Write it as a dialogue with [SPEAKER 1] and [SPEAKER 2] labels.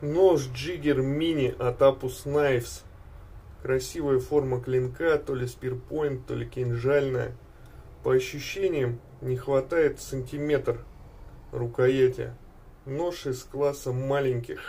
[SPEAKER 1] Нож Джиггер Мини от Apus Knives. Красивая форма клинка, то ли спирпоинт, то ли кинжальная. По ощущениям не хватает сантиметр рукояти. Нож из класса маленьких.